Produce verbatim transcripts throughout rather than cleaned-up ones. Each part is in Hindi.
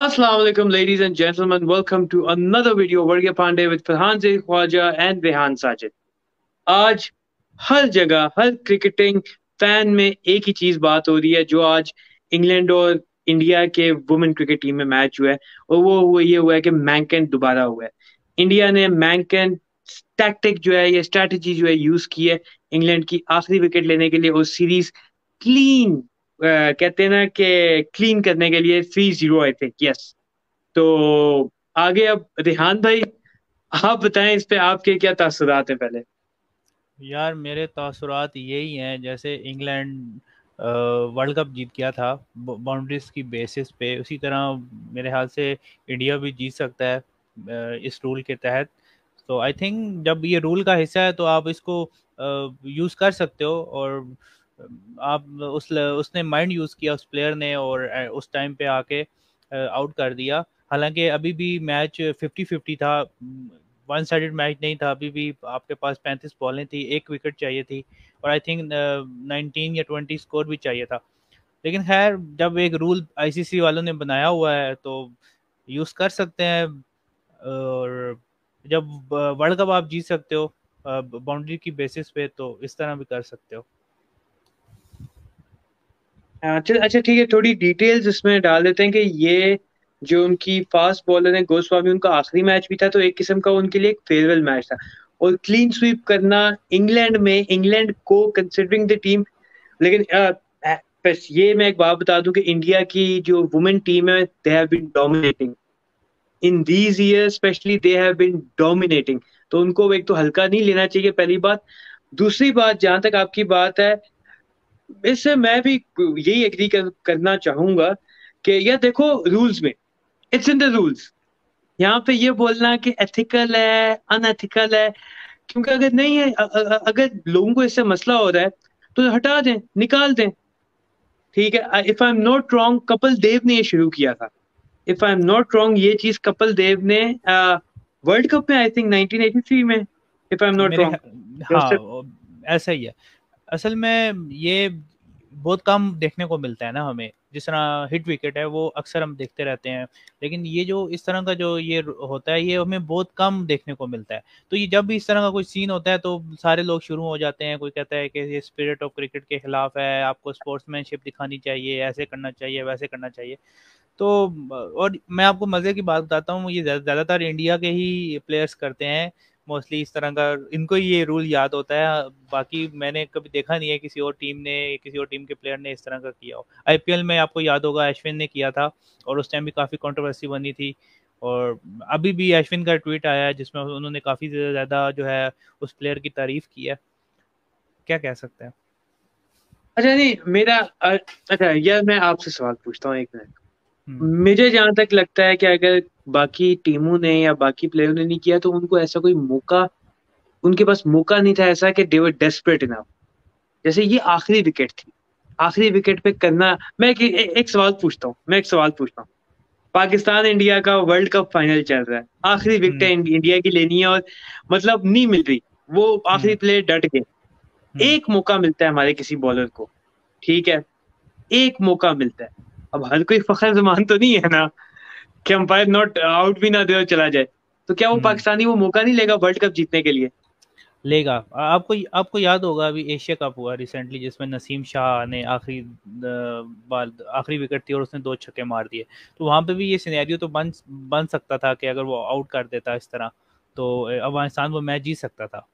Assalamu alaikum, ladies and gentlemen. Welcome to another video. Varghya Pandey with Farhan Zaid Khwaja and Rehan Sajid. आज हर जगह हर क्रिकेटिंग फैन में एक ही चीज बात हो रही है जो आज इंग्लैंड और इंडिया के वुमेन क्रिकेट टीम में मैच हुआ है और वो हुआ ये हुआ है कि मैंकन दोबारा हुआ है। इंडिया ने मैंकन टैक्टिक जो है ये स्ट्रैटेजी जो है यूज की है इंग्लैंड की आखिरी विकेट लेने के लिए और सीरीज क्लीन कहते हैं ना कि क्लीन करने के लिए three zero I think yes. तो आगे अब रेहान भाई आप बताएं इस पे आपके क्या तासुरात हैं पहले। यार मेरे तासुरात यही हैं जैसे इंग्लैंड वर्ल्ड कप जीत गया था बाउंड्रीज की बेसिस पे, उसी तरह मेरे ख्याल से इंडिया भी जीत सकता है अ, इस रूल के तहत। तो आई थिंक जब ये रूल का हिस्सा है तो आप इसको यूज़ कर सकते हो। और आप उस उसने माइंड यूज़ किया उस प्लेयर ने और अ, उस टाइम पे आके आउट कर दिया। हालांकि अभी भी मैच फिफ्टी फिफ्टी था, वन साइडेड मैच नहीं था। अभी भी आपके पास पैंतीस बॉलें थी, एक विकेट चाहिए थी और आई थिंक नाइनटीन या ट्वेंटी स्कोर भी चाहिए था। लेकिन खैर जब एक रूल आईसीसी वालों ने बनाया हुआ है तो यूज़ कर सकते हैं। और जब वर्ल्ड कप आप जीत सकते हो बाउंड्री की बेसिस पे, तो इस तरह भी कर सकते हो। अच्छा अच्छा ठीक है, थोड़ी डिटेल्स इसमें डाल देते हैं कि ये जो उनकी फास्ट बॉलर है गोस्वामी उनका आखिरी मैच भी था तो एक किस्म का उनके लिए एक फेयरवेल मैच था। और क्लीन स्वीप करना इंग्लैंड में इंग्लैंड को कंसिडरिंग द टीम। लेकिन अ, अ, बस ये मैं एक बात बता दूं कि इंडिया की जो वुमेन टीम है they have been dominating in these years, specially they have been dominating. तो उनको एक तो हल्का नहीं लेना चाहिए, पहली बात। दूसरी बात, जहां तक आपकी बात है इससे मैं भी यही एग्री कर, करना चाहूंगा कि यार देखो रूल्स में इट्स इन द रूल्स। यहाँ पे ये बोलना कि एथिकल है अनएथिकल है, क्योंकि अगर नहीं है अ- अ- अगर लोगों को इससे मसला हो रहा है तो हटा दें, निकाल दें। ठीक है, if I am not wrong Kapil Dev ने ये शुरू किया था। If I am not wrong ये चीज कपिल देव ने वर्ल्ड कप में I think nineteen eighty three में, इफ आई एम नॉट मेरे रॉन्ग। हाँ, ऐसा ही है। असल में ये बहुत कम देखने को मिलता है ना हमें। जिस तरह हिट विकेट है वो अक्सर हम देखते रहते हैं, लेकिन ये जो इस तरह का जो ये होता है ये हमें बहुत कम देखने को मिलता है। तो ये जब भी इस तरह का कोई सीन होता है तो सारे लोग शुरू हो जाते हैं। कोई कहता है कि ये स्पिरिट ऑफ क्रिकेट के खिलाफ है, आपको स्पोर्ट्समैनशिप दिखानी चाहिए, ऐसे करना चाहिए, वैसे करना चाहिए। तो और मैं आपको मज़े की बात बताता हूँ, ये ज़्यादातर इंडिया के ही प्लेयर्स करते हैं मोस्टली इस तरह का। इनको ही ये रूल याद होता है, बाकी मैंने कभी देखा नहीं है किसी और टीम ने, किसी और टीम के प्लेयर ने इस तरह का किया हो। आईपीएल में आपको याद होगा अश्विन ने किया था और उस टाइम भी काफ़ी कंट्रोवर्सी बनी थी। और अभी भी अश्विन का ट्वीट आया है जिसमें उन्होंने काफ़ी ज़्यादा जो है उस प्लेयर की तारीफ की है। क्या कह सकते हैं। अच्छा नहीं मेरा अ- अच्छा यार मैं आपसे सवाल पूछता हूँ एक मिनट। हम्म। मुझे जहां तक लगता है कि अगर बाकी टीमों ने या बाकी प्लेयरों ने नहीं किया तो उनको ऐसा कोई मौका, उनके पास मौका नहीं था ऐसा कि दे वर डेस्परेट इनफ। जैसे ये आखिरी विकेट थी, आखिरी विकेट पे करना। मैं एक, ए, एक सवाल पूछता हूँ, मैं एक सवाल पूछता हूँ। पाकिस्तान इंडिया का वर्ल्ड कप फाइनल चल रहा है, आखिरी हम्म। विकेट इंडिया की लेनी है और मतलब नहीं मिल रही। वो आखिरी हम्म। प्लेयर डट गए। हम्म। एक मौका मिलता है हमारे किसी बॉलर को, ठीक है, एक मौका मिलता है। अब हर कोई फखर जमान तो नहीं है ना कि अंपायर नॉट आउट भी ना दे और चला जाए। तो क्या वो हम्म। पाकिस्तानी वो मौका नहीं लेगा वर्ल्ड कप जीतने के लिए? लेगा। आपको आपको याद होगा अभी एशिया कप हुआ रिसेंटली जिसमें नसीम शाह ने आखिरी बाल आखिरी विकेट थी और उसने दो छक्के मार दिए। तो वहां पे भी ये सिनेरियो तो बन बन सकता था कि अगर वो आउट कर देता इस तरह तो अफगानिस्तान वो मैच जीत सकता था।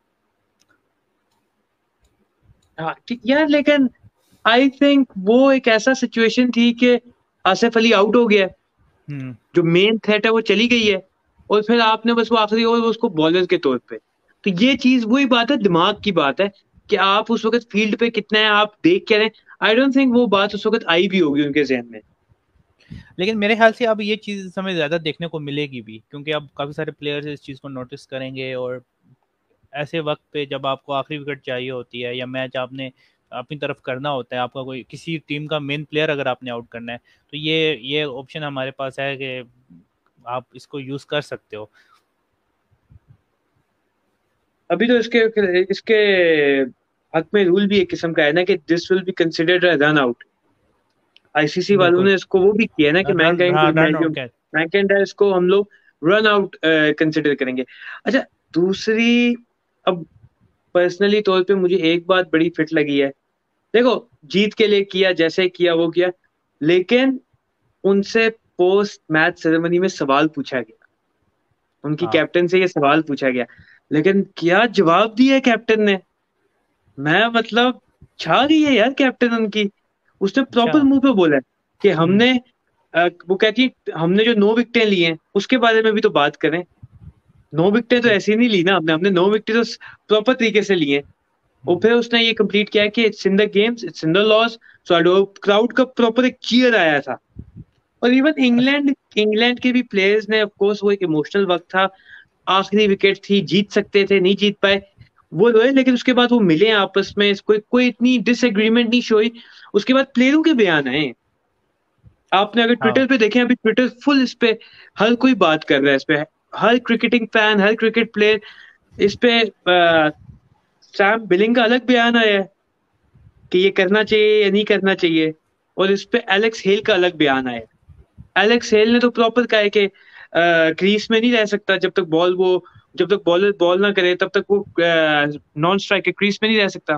हाँ ठीक यार, लेकिन आई थिंक वो एक ऐसा सिचुएशन थी कि आसिफ अली आउट हो गया है, हम्म। जो मेन थ्रेट है वो चली गई है, और फिर आपने बस वो आखिरी ओवर उसको बॉलर के तौर पे। तो ये चीज वही बात है, दिमाग की बात है कि आप उस वक्त फील्ड पे कितना है आप देख के रहे। आई डोंट थिंक वो बात उस वक्त आई भी होगी उनके जहन में। लेकिन मेरे ख्याल से अब ये चीज़ हमें ज़्यादा देखने को मिलेगी भी, क्योंकि अब काफ़ी सारे प्लेयर्स इस चीज़ को नोटिस करेंगे। और ऐसे वक्त पे जब आपको आखिरी विकेट चाहिए होती है या मैच आपने अपनी तरफ करना होता है, आपका कोई किसी टीम का मेन प्लेयर अगर आपने आउट करना है, तो ये ये ऑप्शन हमारे पास है कि आप इसको यूज़ कर सकते हो। अभी तो इसके इसके हक में रूल भी एक किस्म का है ना कि this will be considered a run out. ICC वालों बिल्कुल। ने इसको वो भी किया है ना कि रन मैनकाइंड हाँ, को रन मैं जो आउट कैच। मैकेंडायर्स को हम लोग रन आउट कंसिडर करेंगे। अच्छा, दूसरी, अब पर्सनली तौर पे मुझे एक बात बड़ी फिट लगी है। देखो, जीत के लिए किया, जैसे किया वो किया, लेकिन उनसे पोस्ट मैच सेरेमनी में सवाल पूछा गया, उनकी हाँ कैप्टन से ये सवाल पूछा गया, लेकिन क्या जवाब दिया कैप्टन ने। मैं मतलब छा गई है यार कैप्टन उनकी। उसने अच्छा। प्रॉपर मुंह पे बोला है कि हम्म। हमने अ, वो कहती है हमने जो नौ विकेटें ली हैं उसके बारे में भी तो बात करें। नौ विकेटें तो ऐसी नहीं ली ना, हमने हमने नौ विकेटें तो प्रॉपर तरीके से ली हैं। और हम्म। फिर उसने ये कंप्लीट किया कि it's in the games, it's in the loss. So crowd का प्रॉपर एक चीयर आया था। और इवन अच्छा। इंग्लैंड इंग्लैंड के भी प्लेयर्स ने, ऑफ कोर्स वो एक इमोशनल वक्त था, आखिरी विकेट थी, जीत सकते थे, नहीं जीत पाए, वो रोए, लेकिन उसके बाद वो मिले आपस में, कोई कोई इतनी डिसएग्रीमेंट नहीं शोई। उसके बाद प्लेयरों के बयान आए। आपने अगर हाँ। ट्विटर पे देखे, अभी ट्विटर फुल इस पे, हर कोई बात कर रहा है इस पे, हर क्रिकेटिंग फैन, हर क्रिकेट प्लेयर इस पे। आ, सैम बिलिंग का अलग बयान आया है कि ये करना चाहिए या नहीं करना चाहिए, और इस पे एलेक्स हेल का अलग बयान आया है। एलेक्स हेल ने तो प्रॉपर कहा है कि क्रीज में नहीं रह सकता जब तक बॉल वो जब तक बॉलर बॉल ना करे तब तक वो नॉन स्ट्राइकर क्रीज में नहीं रह सकता।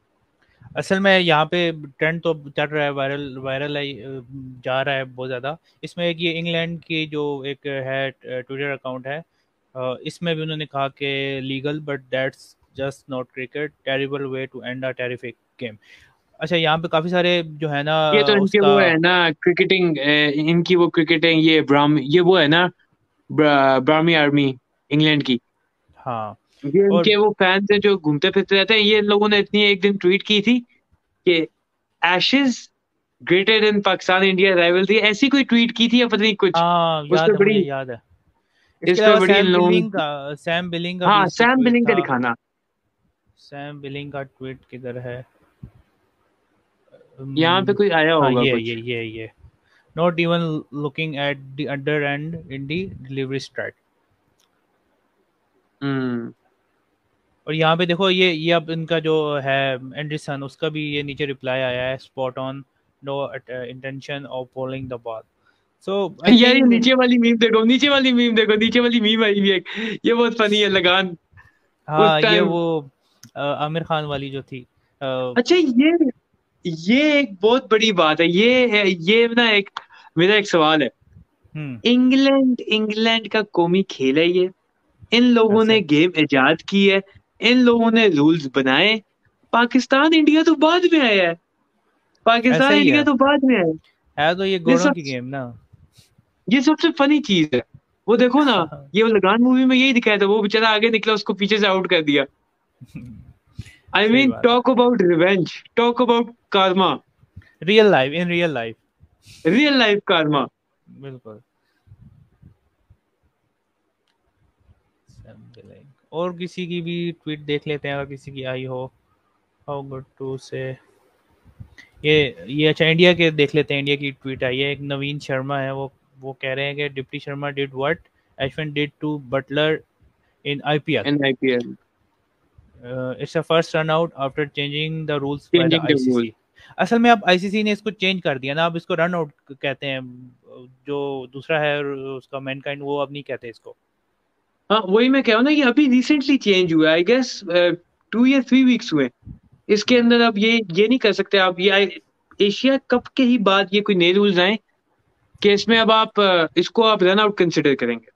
असल में यहाँ पे ट्रेंड तो चल रहा है, वायरल वायरल है, अ, जा रहा है बहुत ज़्यादा। इसमें एक ये इंग्लैंड की जो एक है ट्विटर अकाउंट है, अ, इसमें भी उन्होंने कहा कि legal but that's just not cricket, terrible way to end a terrific game. अच्छा, यहाँ पे काफ़ी सारे जो है ना ये तो इनके उसका। वो है ना क्रिकेटिंग, इनकी वो क्रिकेटिंग, ये ब्राह्म ये वो है ना, ब्रा, ब्राह्मी आर्मी इंग्लैंड की। हाँ। ये और इनके वो फैंस है जो घूमते फिरते रहते हैं। ये लोगों ने इतनी एक दिन ट्वीट की थी कि Ashes greater than Pakistan India rival थी, ऐसी कोई ट्वीट की थी या पता नहीं कुछ। हाँ, उस पे याद है, मुझे बड़ी याद है। इसके इस पे अलावा बड़ी इन सैम लोगों बिलिंग ने। का सैम बिलिंग का भी हाँ, इस पे सैम ट्वीट बिलिंग का था। दिखाना। सैम बिलिंग का ट्वीट किधर है? यहाँ पे हम्म, कोई आया हाँ, होगा ये ये कुछ। ये ये not even looking at the under end in the delivery straight. Hmm. और यहाँ पे देखो, ये ये अब इनका जो है एंडरसन, उसका भी ये नीचे रिप्लाई आया है, spot on, no intention of bowling the ball. So I यार ये थिंक। नीचे वाली मीम देखो, नीचे वाली मीम देखो, नीचे वाली मीम आई भी एक, ये बहुत फनी है, लगान उस हाँ, ये टाइम। वो अ, आमिर खान वाली जो थी। अ, अच्छा, ये ये एक बहुत बड़ी बात है। ये है ये ना एक, मेरा एक सवाल है। हम्म। इंग्लैंड इंग्लैंड का कौमी खेल है ये। इन लोगों ऐसे ने गेम इजाद की है, इन लोगों ने रूल्स बनाए। पाकिस्तान इंडिया तो बाद में आया है, ऐसा पाकिस्तान ही है इंडिया तो बाद में आया है। है तो ये ये गोरों सब की गेम ना। ये सबसे फनी चीज है। वो देखो ना, ये वो लगान मूवी में यही दिखाया था, वो बेचारा आगे निकला, उसको पीछे से आउट कर दिया। आई सही मीन, बात है। Talk about revenge, talk about karma, real life, in real life. Real life karma। बिल्कुल। Assembling। और किसी की भी ट्वीट देख लेते हैं, अगर किसी की आई हो। हाउ गुड टू से ये ये अच्छा, इंडिया के देख लेते हैं। इंडिया की ट्वीट आई है, एक नवीन शर्मा है, वो वो कह रहे हैं कि Deepti Sharma did what Ashwin did to Buttler in IPL. In I P L, it's a first run out after changing the rules by the changing the rules। ICC. असल में अब आईसीसी ने इसको चेंज कर दिया ना, अब इसको रन आउट कहते हैं। जो दूसरा है उसका मैनकाइंड, वो अब नहीं कहते इसको। हाँ, वही मैं कह रहा हूँ ना, ये अभी रिसेंटली चेंज हुआ है, आई गेस टू या थ्री वीक्स हुए। इसके हम्म। अंदर अब ये ये नहीं कर सकते आप, ये एशिया कप के ही बाद ये कोई नए रूल्स आए कि इसमें अब आप अ, इसको आप रन आउट कंसिडर करेंगे।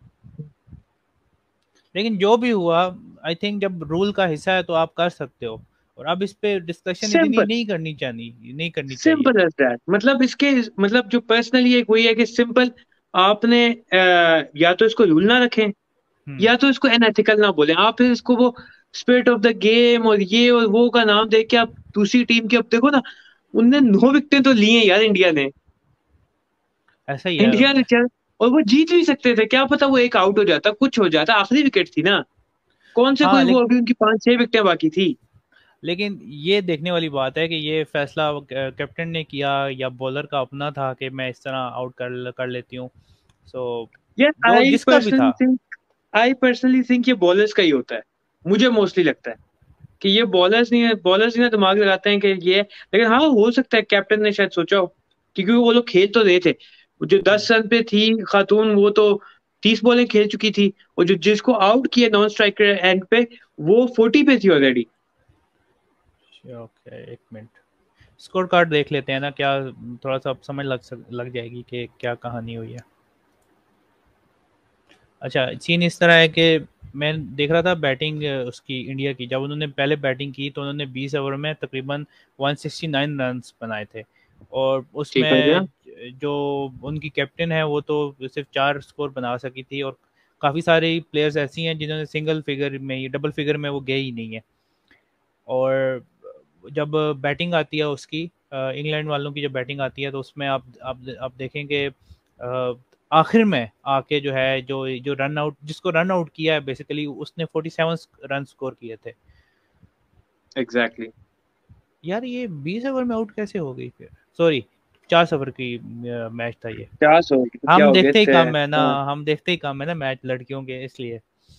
लेकिन जो भी हुआ, आई थिंक जब रूल का हिस्सा है तो आप कर सकते हो। और अब इस पे डिस्कशन इतनी सिंपल, नहीं करनी चाहिए, नहीं करनी चाहिए। Simple as that. मतलब इसके मतलब जो पर्सनली एक वही है कि सिंपल, आपने अ, या तो इसको रूल ना रखें, हम्म। या तो इसको अनएथिकल ना बोलें, आप फिर इसको वो स्पिरिट ऑफ द गेम और ये और वो का नाम दे के आप दूसरी टीम की, अब देखो ना, उनने नौ विकेटें तो ली हैं यार इंडिया ने। ऐसा ही है। इंडिया ने चल, और वो जीत भी सकते थे, क्या पता वो एक आउट हो जाता, कुछ हो जाता, आखिरी विकेट थी ना। कौन से हाँ, कोई वो, लेकिन अभी उनकी पांच छह विकेटें बाकी थी। लेकिन ये देखने वाली बात है कि ये फैसला कैप्टन ने किया या बॉलर का अपना था कि मैं इस तरह आउट कर कर लेती हूँ। सो यार जो आई जिसका भी पर्सनली था। थिंक आई पर्सनली थिंक ये बॉलर्स का ही होता है। मुझे मोस्टली लगता है कि ये बॉलर्स नहीं है, बॉलर्स ही ना दिमाग लगाते हैं कि ये, लेकिन हाँ, हो सकता है कैप्टन ने शायद सोचा हो, क्योंकि वो लोग खेल तो रहे थे। जो दस रन पे थी खातून, वो तो तीस बॉलें खेल चुकी थी, और जो जिसको आउट किया नॉन स्ट्राइकर एंड पे, वो फोर्टी पे थी ऑलरेडी। ओके, एक मिनट, स्कोर कार्ड देख लेते हैं ना, क्या थोड़ा सा अब समझ लग सक, लग जाएगी कि क्या कहानी हुई है। अच्छा, सीन इस तरह है कि मैं देख रहा था बैटिंग उसकी इंडिया की, जब उन्होंने पहले बैटिंग की तो उन्होंने बीस ओवर में तकरीबन एक सौ उनहत्तर रन्स बनाए थे, और ठीक है भैया। उसमें जो उनकी कैप्टन है वो तो सिर्फ चार स्कोर बना सकी थी, और काफ़ी सारे प्लेयर्स ऐसी हैं जिन्होंने सिंगल फिगर में, डबल फिगर में वो गए ही नहीं है। और जब बैटिंग आती है उसकी, इंग्लैंड वालों की जब बैटिंग आती है तो उसमें आप आप आप देखेंगे आखिर में आके जो है, जो जो रन आउट, जिसको रन आउट किया है बेसिकली, उसने सैंतालीस रन स्कोर किए थे। Exactly exactly. यार ये बीस ओवर में आउट कैसे हो गई फिर? सॉरी, चार ओवर की मैच था ये। क्या सो तो क्या हम हो गए देखते ही थे। कम है ना, हाँ। हम देखते ही कम है ना मैच लड़कियों के, इसलिए।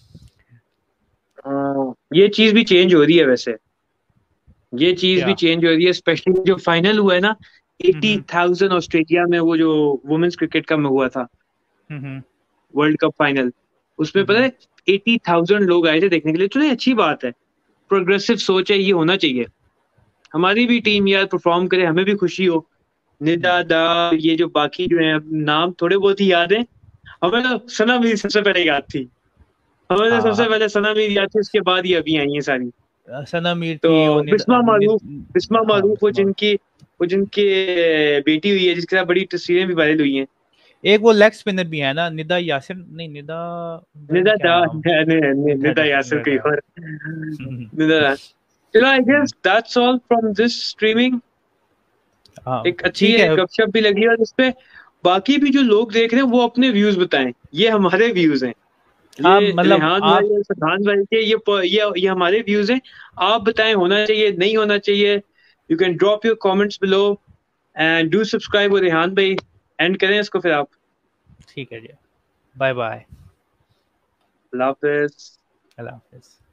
हाँ, ये चीज भी चेंज हो रही है वैसे, ये चीज भी क्या? चेंज हो रही है, स्पेशली जो फाइनल हुआ है ना, hmm eighty hmm thousand Australia में, वो जो वुमेन्स क्रिकेट का में हुआ था, हम्म वर्ल्ड कप फाइनल, उसमें पता हम्म है एटी थाउजेंड लोग आए थे देखने के लिए। चलो ये अच्छी बात है, प्रोग्रेसिव सोच है, ये होना चाहिए। हमारी भी टीम यार परफॉर्म करे, हमें भी खुशी हो। निदा हम्म दा, ये जो बाकी जो है, नाम थोड़े बहुत ही याद है। हमें तो सना मेरी सबसे पहले याद थी, हमें तो सबसे हाँ, पहले सना मेरी याद थी, उसके बाद ये अभी आई है सारी। सना मीर तो थी, और निद, बिस्मा निद, मारूफ, बिस्मा हाँ मारूफ वो बिस्मा। जिनकी वो जिनके बेटी हुई है, जिसके साथ बड़ी तस्वीरें भी वायरल हुई हैं। एक वो लेग स्पिनर भी है ना, निदा यासिर, नहीं निदा, पता नहीं निदा क्या दा, नाम। नि- नि- निदा निदा डा, यासिर निदा कोई डा। और। निदा दा। चलो, I guess that's all from this streaming. हाँ एक अच्छी ठीक है, है। गपशप भी लगी, और इस पे बाकी भी जो लोग देख रहे हैं वो अपने व्यूज बताएं। ये हमारे व्यूज हैं, हाँ ये मतलब रेहान आप, भाई और सदहान भाई के, ये प- ये ये हमारे व्यूज हैं। आप बताएं, होना चाहिए नहीं होना चाहिए। You can drop your comments below and do subscribe. और रेहान भाई, एंड करें इसको फिर आप। ठीक है जी, बाय बाय। अल्लाह हाफिज। अल्लाह हाफिज़।